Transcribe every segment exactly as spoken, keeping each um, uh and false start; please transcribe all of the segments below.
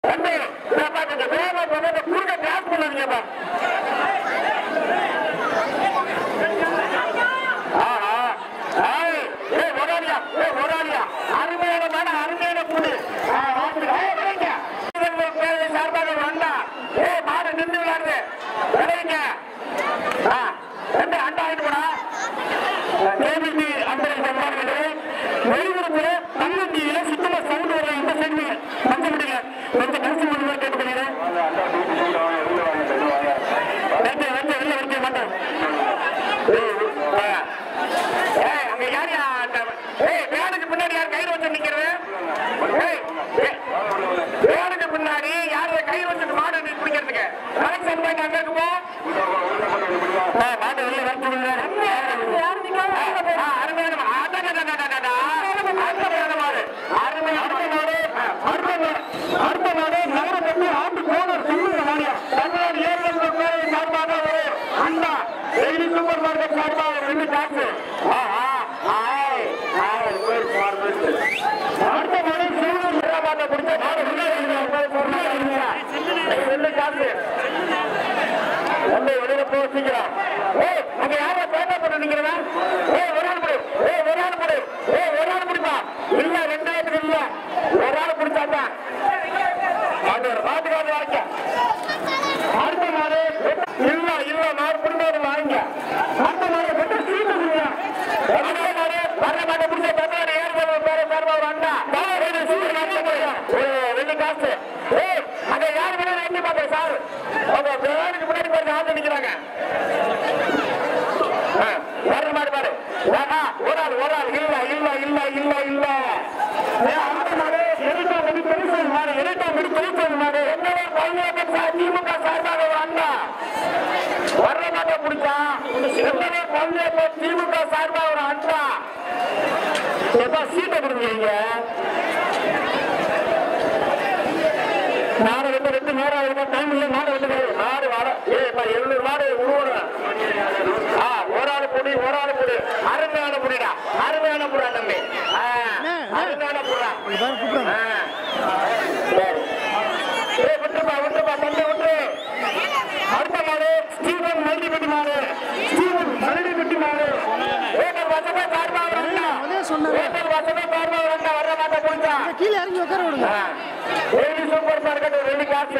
தம்பி கொஞ்சம் வேலை பண்ண குறுக்க கிராஸ் பண்ணாதீங்கப்பா. அருமையான மாட அருமையான கூடு சார்பாக வந்தா ஏ மாடு நின்று விளையாடுது விளையுங்க ரெண்டு அண்டா ஆயிட்டு போனா கேபிசி அண்டை சம்பாதிக்கிறது வெளியூருக்கு தங்கண்டியில சுத்தமா சவுண்ட் வர இந்த சைடு பஞ்ச முடியல கொஞ்சம் கருத்து முடிவு கேட்டுக்கிறேன் ரெண்டு ரெண்டு வெளில வரைக்கும் மாட்டேன். அங்க யார் ஏய் வேனுக்கு பின்னாடி யார் கயிறு வச்சு நிக்கிறது? வேனுக்கு பின்னாடி யாரு கயிறு வச்சு மாடு பிடிக்கிறதுக்கு கலெக்ஷன் போயிட்டு அங்க இருக்குமோ மாடு வெளில வச்சு அடுத்த நாடு நகரப்பட்டு ஆண்டு கோணர் தமிழ்நாடு ஏரியா சார்பாக ஒரு அண்ணா டெய்லி சூப்பர் மார்க்கெட் சார்பாக ரெண்டு டாக்ஸ் அடுத்த நாடு சிவகங்கை ஹைதராபாத்தை பிடிச்ச நாடு ரெண்டு டாக்ஸ் வெளியில போக சீக்கிரம். ஏ அங்க யாரோ பேட்டா பண்ண நிக்கிறதா? ஏ ஒரு ஆள் முடி ஏ ஒரு ஆள் முடி ஏ ஒரு ஆள் முடிப்பா இல்ல ரெண்டாயிரத்துக்கு இல்ல ஒரு ஆள் பிடிச்சாதான் பாத்துக்காது வாங்க. அடுத்த நாடு இல்ல இல்ல நாடு பிடிக்காது வாங்க. அடுத்த நாடு பெற்ற சீட்டு அடுத்த நாடு வர மாட்டை பிடிச்ச தமிழ்நாடு ஏற்பாடு பேர பேர் ஒரு அண்ணா ரெண்டு காசு. ஏ அங்க யாரு வேணா எண்ணி பார்த்தேன் சார் அவங்க பேருக்கு முன்னாடி போய் ஆள் நிக்கிறாங்க. வர மாடு பாரு ஒரு ஆள் ஒரு ஆள் இல்ல இல்ல இல்ல இல்ல இல்ல அடுத்த நாடு எரிட்டா மணி பெருசல் மாடு எரிட்டா மணி பெருசல் மாடு என்னவோ பையன் திமுக சார்பாக ஒரு அண்ணா வர்ற மாட்டை பிடிச்சா என்னவோ பையன் திமுக சார்பாக ஒரு அண்ணா எப்ப சீட்டை கொடுங்க நாடு ரெண்டு ரெண்டு நேரம் இருக்கும் டைம் இல்லை நாடு ரெண்டு நாடு வாட ஏப்பா எழுநூறு மாடு உருவணும். ஒரு ஆள் புடி ஒரு ஆள் புடி அருமையான புடிடா அருமையான புடா தம்பி அருமையான புடா விட்டுப்பா விட்டுப்பா தம்பி விட்டு. அடுத்த மாடு ஸ்டீவன் மல்டிபெட்டி மாடு ஸ்டீவன் மல்டிபெட்டி மாடு ஏக்கர் வசமே சார்பாக வரண்டா ஏக்கர் வசமே சார்பாக வரண்டா வர்ற மாட்டை குடிச்சா கீழே இறங்கி உட்கார விடுங்க. டெய்லி சூப்பர் மார்க்கெட் ரெண்டு காசு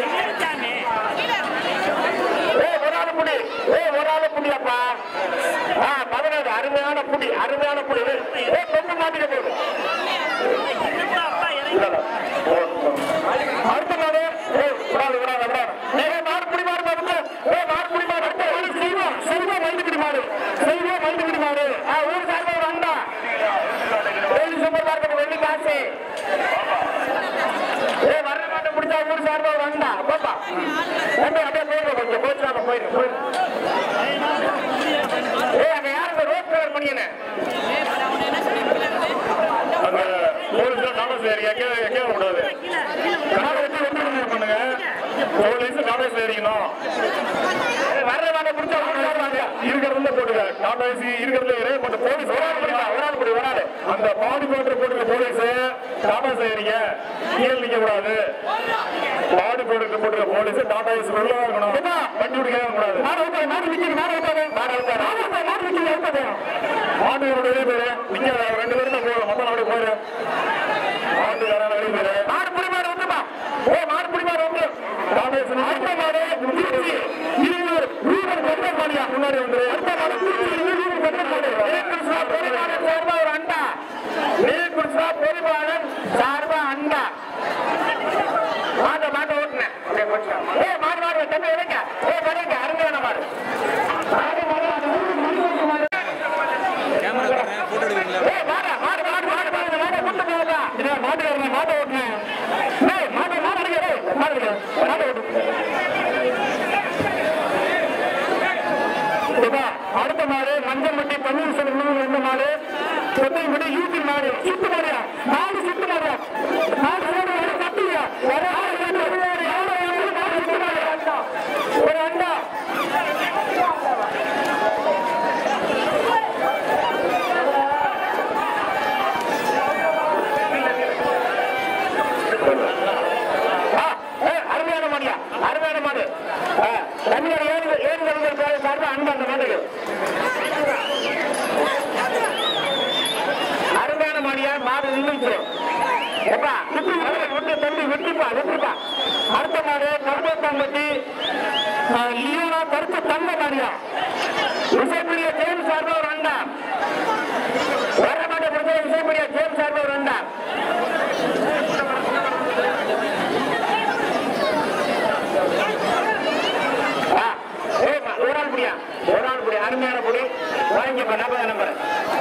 ஏ ஒரு ஆள் புடி ஏ ஒரு ஆள் புடியாப்பா பதினேழு அருமையான புடி அருமையான புடி ஏ கொண்டு மாட்டிக்க போகுது. அடுத்த நாடு விடாது விடாது விடாது மாடு புடி மாடு பாருங்க ஏ மாடு புடி மாடு அடுத்த மாடு செய்வோம் செய்வோம் மைண்டுபிடி மாடு செய்வோம் மைண்டுபிடி மாடு ஊர் சார்ந்த ஒரு அண்ணா டெய்லி சூப்பர் மார்க்கெட் ரெண்டு காசு ஏ வர்ற மாட்டை பிடிச்சா ஊர் சார்ந்த ஒரு அண்ணா பாப்பா அப்படியே போயிடும் கொஞ்சம் போயிடுறாங்க போயிடும் போயிடும். ஏ அங்க யாருக்கு ரோட் கவர் பண்ணியனே அங்க போலீஸ் நாமஸ் ஏரியா கேட்க கூடாது காலை வச்சு ஒன்று பண்ணுங்க போலீஸ் நாமஸ் ஏறிக்கணும். வர்ற மாட்டை பிடிச்சா இருக்கிறதுல போட்டுங்க நாமஸ் இருக்கிறதுல ஏறி கொஞ்சம் போலீஸ் ஒரு ஆள் படிக்கலாம் ஒரு ஆள் படி ஒரு ஆள் அந்த பாடி கோட்டர் போட்டுருக்க போலீஸ் நாமஸ் ஏறிங்க கீழே நிக்க கூடாது. மாடு போட்டு போட்டுருக்க போலீஸ் டாடா ஏசி உள்ள இருக்கணும் வண்டி விட்டு கூடாது. மாடு விட்டு மாடு நிக்க மாடு விட்டாரு மாடு விட்டாரு மாடு நிக்க விட்டாரு மாடு வெளியே போயிரு நிக்க ரெண்டு பேரும் தான் போகணும் மொத்தம் அப்படியே போயிரு மாடு வேற வெளியே போயிரு மாடு புடி மாடு வந்துப்பா ஏ மாடு புடி மாடு வந்து டாடா ஏசி அடுத்த மாடு திருச்சி இருநூறு ரூபாய் பெட்ரோல் மாடியா முன்னாடி வந்து அடுத்த மாடு திருச்சி இருநூறு பெட்ரோல் மாடு கிருஷ்ணா பெருமாளன் சார்பா ஒரு அண்டா நீ கிருஷ்ணா பெருமாளன் சார்பா அண்டா மாட்டை மாட்டை ஓட்டுனேன் ஏ மாடு மாடு தம்பி வைங்க ஏ கடைங்க அருமையான மாடு மாடு மாடு மாட்டை ஓட்டுனேன் மாட்டை மாடு மாடு அடுத்த மாடு மஞ்சள் மட்டி பன்னீர் செல்வம் மாடு சொத்தை விட யூபி மாடு சுத்து மாடியா நாலு நின்றுச்சு எப்பா விட்டு தம்பி விட்டுப்பா விட்டுப்பா அடுத்த மாடு கருப்பத்தாம்பட்டி லியோனா கருத்து தங்க மாடியா விசைப்படிய ஜேம்ஸ் சார்பா ஒரு அண்டா வர மாட்டை பொறுத்த விசைப்படிய ஜேம்ஸ் சார்பா ஒரு அண்டா ஒரு ஆள் புடியா ஒரு ஆள் புடி அருமையான புடி வாங்கிப்பா நம்பர் நம்பர்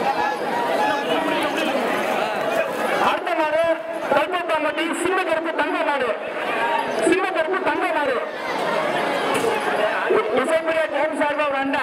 அடுத்த மாடு கல்பத்தாம்பட்டி சின்ன கருப்பு தங்க மாடு சின்ன கருப்பு தங்க மாடு விசைப்படிய ஜேம்ஸ் சார்பா ஒரு அண்டா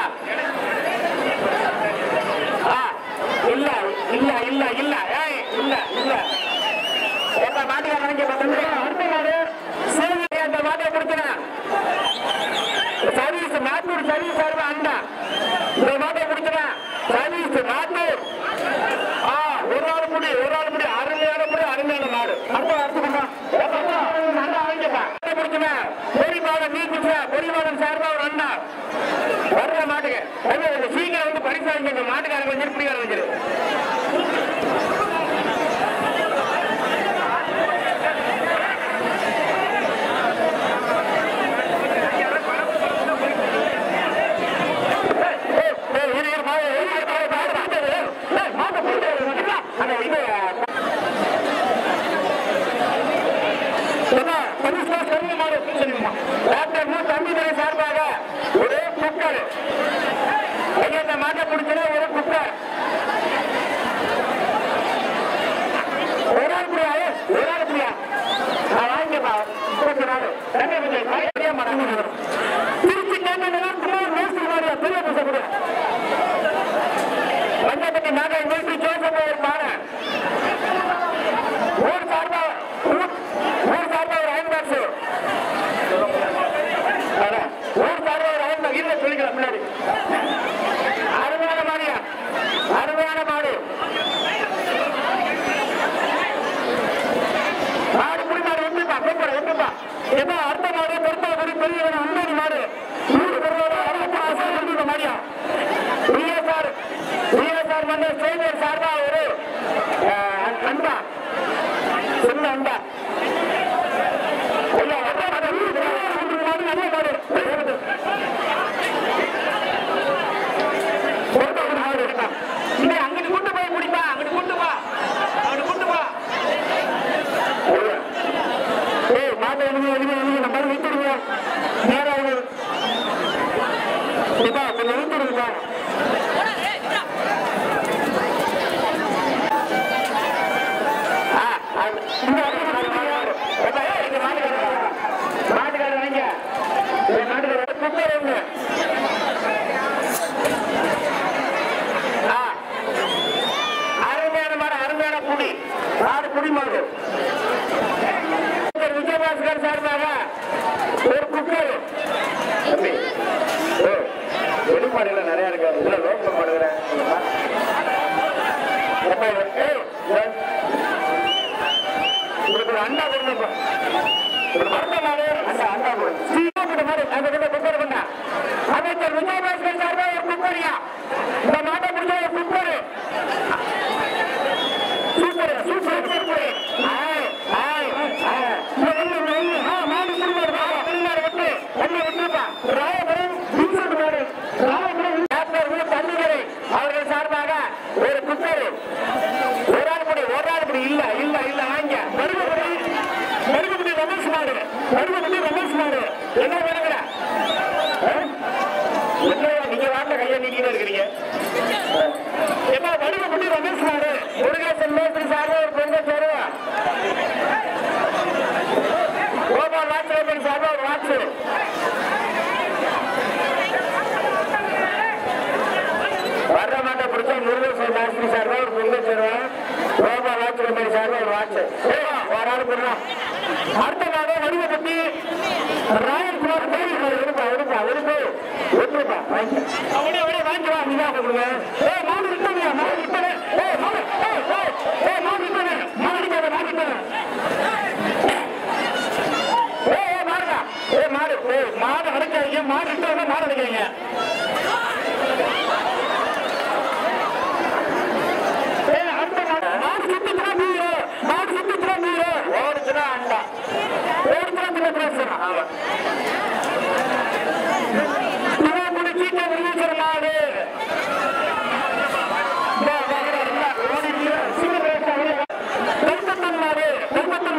இல்ல இல்ல இல்ல இல்ல ஏய் இல்ல இல்ல எப்ப மாட்டியா நினைக்க அடுத்த மாடு சேவை அந்த மாட்டை கொடுக்கிறேன் சர்வீஸ் நாட்டூர் சர்வீஸ் சார்பா அண்டா இந்த மாட்டை கொடுக்கிறேன் சர்வீஸ் நாட்டூர் ஒரு ஆள் முடி ஒரு ஆள் முடி அருமையான முடி அருமையான நாடு அடுத்த அடுத்து நல்லா வாங்கிப்பா கொடுக்கிறேன் பொறிமாதம் நீ கொடுக்கிறேன் பொறிமாதம் சார்பா ஒரு அண்டா வர்ற மாட்டுக்கு சீக்கிரம் வந்து பரிசு வாங்கி மாட்டுக்காரங்க வச்சிரு பிடிக்கார வச்சிரு தம்பிதுரை சார்பாக ஒரு குக்கர் மாட்டை பிடிச்சா ஒரு குக்கர் ஒரு ஆள் புரியா ஒரு ஆள் புரியா நான் வாங்கிப்பா திருச்சி கேட்க பெரிய பச கூட வந்தபட்டி நாகை நூற்றி ஜோசப் ஒரு மாறு ஊர் சார்பா ஊர் சார்பா ஒரு அயன் பாக்ஸ் ஊர் சார்பா ஒரு அயன் பாக்ஸ் இல்ல சொல்லிக்கலாம் முன்னாடி அருமையான மாடியா அருமையான மாடு மாடு புடி மாடு எப்படிப்பா கூப்பிட எப்படிப்பா எப்ப அடுத்த மாடு பொறுத்த ஒரு பெரிய அம்மாடி மாடு நூறு பொருளோட அறுபத்தி ஆசை மாடியா பிஎஸ்ஆர் பிஎஸ்ஆர் வந்து சேவியர் சார்பா ஒரு அன்பா சின்ன அன்பா அங்கிட்டு கூட்டு போய் முடிப்பா அங்கிட்டு கூட்டு பா அங்கிட்டு கூட்டு பா மாட்டை எழுதி எழுதி எழுதி நம்ம விட்டுடுங்க நேரம் கொஞ்சம் விட்டுடுங்கப்பா மாட்டுக்காடு வாங்க மாட்டுக்காடு குக்கர் ஒண்ணு அருமையான மாடு அருமையான புடி ஆறு புடி மாடு விஜயபாஸ்கர் சார்பாக ஒரு குக்கர் வெளிப்பாடுல நிறைய இருக்கு இதுல லோக்கல் மாடுகிறேன் உங்களுக்கு ஒரு அண்டா கொடுங்க அடுத்த மாடு அந்த அண்டா கொடுங்க மாடு அந்த கிட்ட குக்கர் பண்ண அமைச்சர் விஜயபாஸ்கர் சார்பாக ஒரு குக்கரியா இந்த மாட்டை முடிஞ்ச ஒரு குக்கர் சூப்பர் சூப்பர் சூப்பர் மாடு திருநாடு வெட்டு ஒண்ணு வெட்டுப்பா ராயபுரம் மாடு ராயபுரம் தண்ணிகரை அவர்கள் சார்பாக ஒரு குக்கர் ஒரு ஆள் படி ஒரு ஆள் படி இல்ல இல்ல இல்ல வாங்க மருகபடி மருகபடி ரமேஷ் மாடு மருகபடி ரமேஷ் மாடு என்ன வேணுங்கிற நீங்க வாங்க கையை நீக்கிட்டு இருக்கிறீங்க என்ன மருகபடி ரமேஷ் மாடு முருகேசன் மேஸ்திரி சார்பா ஒரு பொங்கல் சேருவா கோபால் வாட்ச் சார்பா ஒரு வாட்ச் வர்ற மாட்டை பிடிச்சா முருகேசன் மேஸ்திரி சார்பா ஒரு பொங்கல் சேருவா கோபால் வாட்ச் சார்பா ஒரு வாட்ச் ஒரு ஆள் போடுறோம் அடுத்த நாடு வடிவப்பட்டி ராயல்குமார் எடுப்பா எடுப்பா எடுப்பு எடுப்பா அப்படியே அப்படியே வாங்கிவா நீங்க கொடுங்க ஏ மாடு விட்டுங்க மாடு விட்டனே ஏ மாடு ஏ மாடு விட்டனே மாடு விட்டனே மாடு விட்டனே ஏ ஏ மாடுடா ஏ மாடு ஏ மாடு அடைக்காதீங்க மாடு விட்டவங்க மாடு அடைக்காதீங்க ஏ அடுத்த மாடு மாடு சுத்தி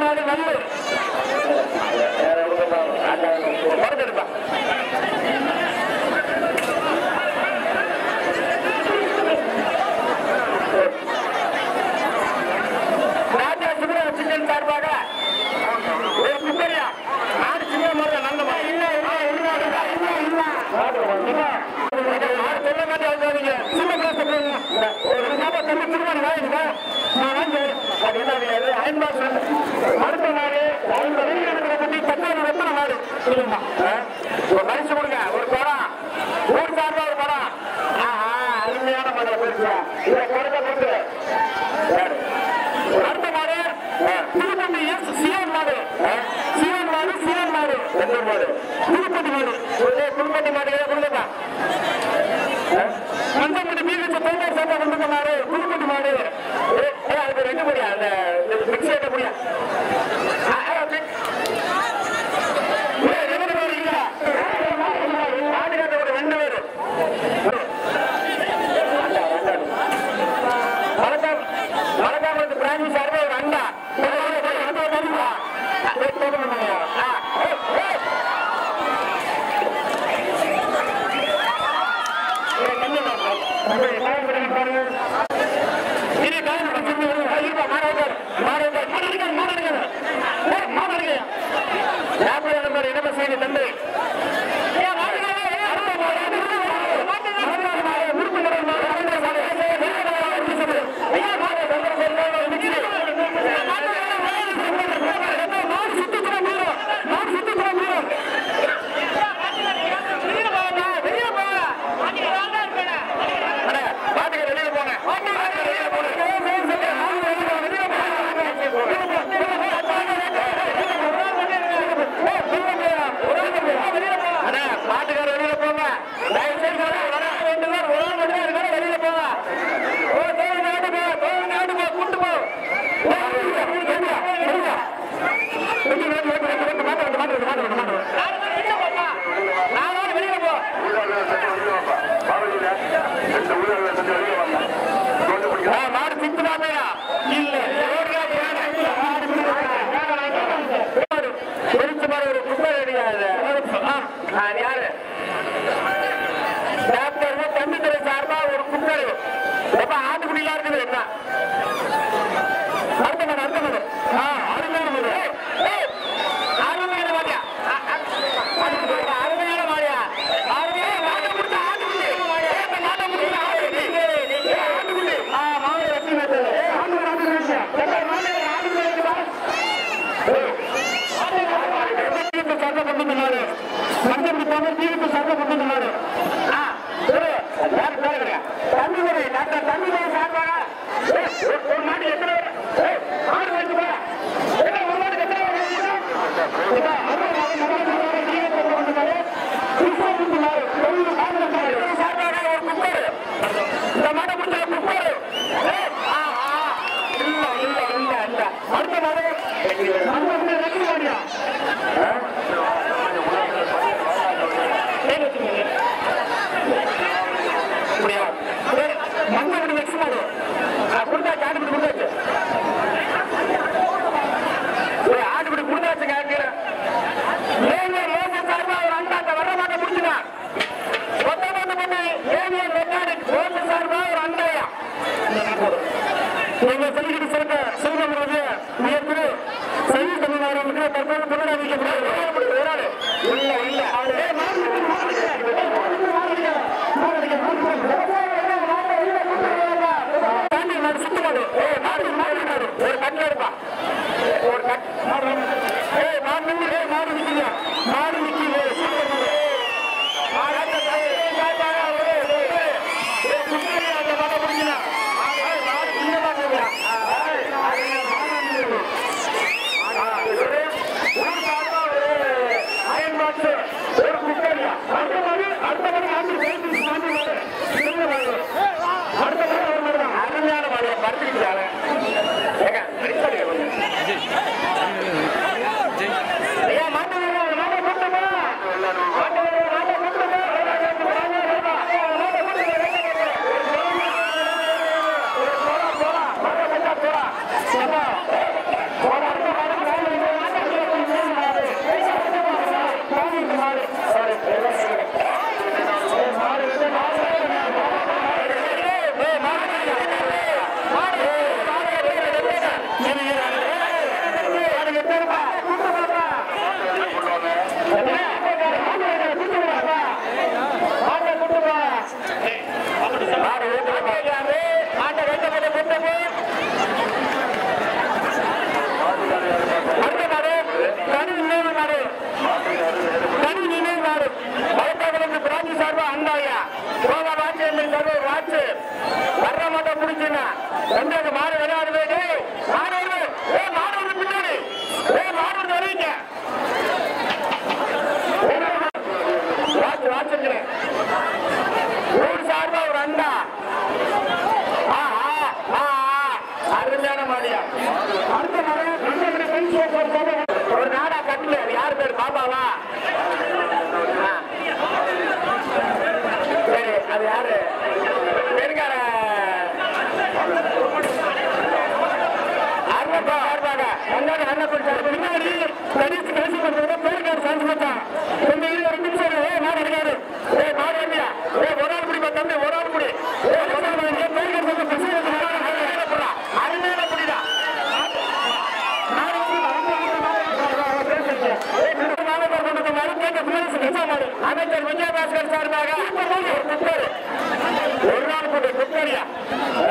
மாடு நல்லு மறந்துடுப்பா ராஜா சுப்ரா சிக்கன் சார்பாக ஒரு குப்பரியா நாடு சின்ன மாதிரி நல்ல மாடு இல்ல இல்ல இல்ல இல்ல இல்ல சொல்ல மாட்டேங்க சின்ன கிளாஸ் ஒரு நாம தம்பி திருமணம் வாங்கிடுங்க அது என்ன அயன்பாஸ் அடுத்த நாடு பத்தி பத்தாவது எத்தனை நாடு ஒரு பரிசு கொடுங்க ஒரு படம் ஊர் சார்பா ஒரு படம் அருமையான மகளை பேசுங்க இதை கொடுக்க கொடுத்து அடுத்த மாடு திருப்பதி எஸ் சிவன் மாடு சிவன் மாடு சிவன் மாடு எந்த மாடு திருப்பதி மாடு திருப்பதி மாடு கொடுங்கப்பா மஞ்சப்பட்டி மீது தொழில் சேர்ந்த கொண்டு போனாரு திருப்பதி மாடு அதுக்கு ரெண்டு முடியா அந்த மிக்ஸ் ஏற்ற முடியா ரெண்டு பேர் இல்ல ஆடுகாட்டோட ரெண்டு பேரு வணக்கம் வணக்கம் வந்து பிராஞ்சி சார்பே ஒரு அண்டா தந்தை தம்பித்துறை சார்பா ஒரு குக்கர் ஆட்டுக்குடியா இருக்குது என்ன அடுத்த மணி அடுத்த மணி அருமையான மணி அருமையான மாடியா அருமையான மாடியா அருமையான மாட்டை முடிச்ச ஆட்டுக்குடி மாட்டை முடிச்ச ஆட்டுக்குடி மாவட்ட லட்சுமி சட்டப்பட்டு மஞ்சள் போன தீவிர சட்டப்பட்டு தம்பி டாக்டர் தம்பி சார்பாக ஒரு நாடு எத்தனை ஆடு வச்சு ஒரு நாடு எத்தனை சார்பாக ஒரு குக்கர் இந்த மாட்டை முடிச்ச குக்கர் இல்ல இல்ல இல்ல இல்ல அடுத்த மாடு லட்சுமி மாடியா மஞ்சள் மிக்ஸ் மாடு கொடுத்தாச்சு ஆட்டுப்படி கொடுத்தாச்சு ஆட்டுப்படி கொடுத்தாச்சு கேட்கிறேன் சார்பா ஒரு அண்டாட்ட வர மாட்ட முடிச்சுங்க ஒத்தமாட்ட பண்ணி ஏவியன் மெக்கானிக் ரோட்டு சார்பா ஒரு அண்டையா நீங்க சொல்லிக்கிட்டு சொல்லுங்க செல்வம் உயர்ந்து செய்தி தமிழ்நாடு தற்போது புனரமைக்கப்படாது அடுத்த ஒரு நாடா கட்டல யாரு பேர் பாபாவா சரி அது யாரு பெருங்கார முன்னாடி கடைசி கடைசி பண்றது பேருக்காரு சான்ஸ் கொஞ்சம் இருக்க ரெண்டு நிமிஷம் நாடு இருக்காரு ஏ நாடு இல்லையா ஏ ஒரு ஆள் குடி தம்பி ஒரு ஆள் குடி அருமையான குடிடா அமைச்சர் விஜயபாஸ்கர் சார்பாக ஒரு நாள் கூட்டு குப்பரியா